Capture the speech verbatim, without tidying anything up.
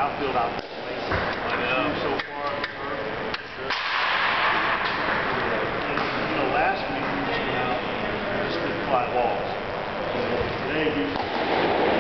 outfield out there. I know. So far, you know, last week we just went out and just did fly balls. Today we